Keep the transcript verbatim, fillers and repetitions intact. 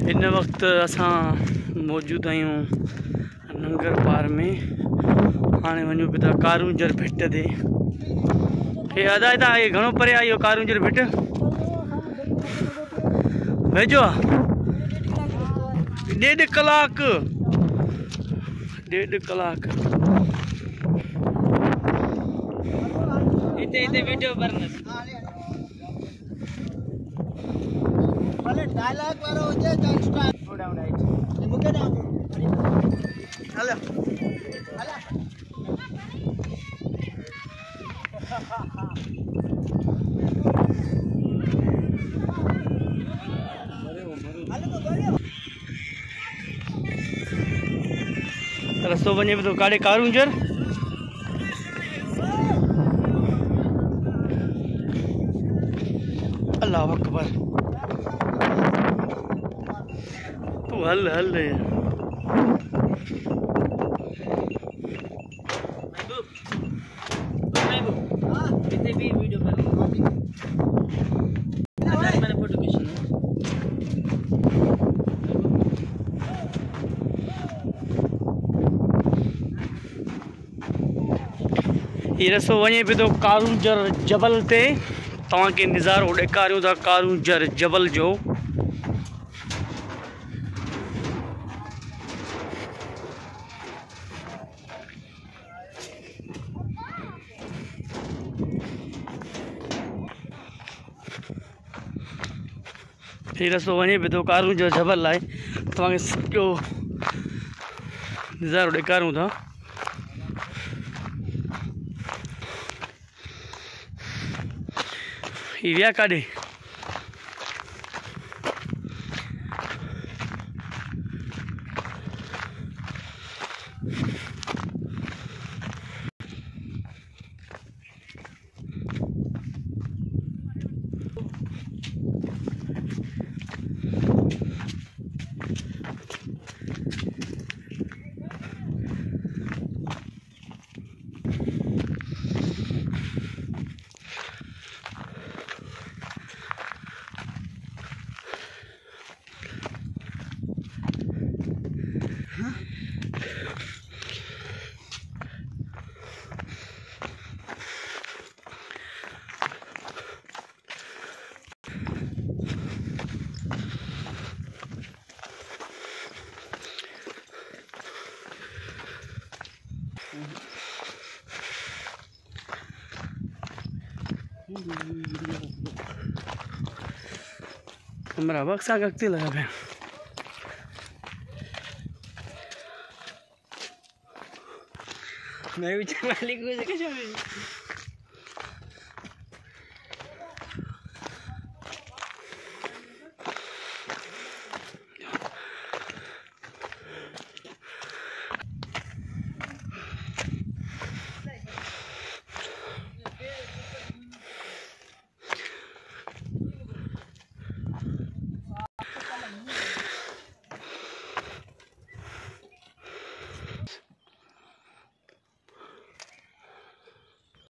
इन वक्त असां मौजूद आहियूं नंगर पार में। हाणे वञूं पिया था कारूंजर भिट ते। हे अदा था ये घणो परे आहे इहो कारूंजर भिट? वेझो आहे? ॾेढ कलाक ॾेढ कलाक हिते हिते वीडियो बरनस भले डायलॉग वारो हुजे त स्टार्ट थोड़ा राइट ये मुके ना हलो हलो रस्तो वञे पियो काॾे कारूंजर। अल्लाह अकबर तू हल हल भी वीडियो मैंने फोटो खींची। ये रस्तो वञे पियो थो कारूंजर जबल ते। तव्हांखे नज़ारो ॾेखारियूं था कारूंजर जबल जो। ये रस्तो वञे पियो थो कारूंजर जबल लाइ। तव्हांखे सॼो नज़ारो ॾेखारियूं था। ही विया काॾे? हमारा बक्सा कक्ति लगा पे मैं भी चला लिखूँ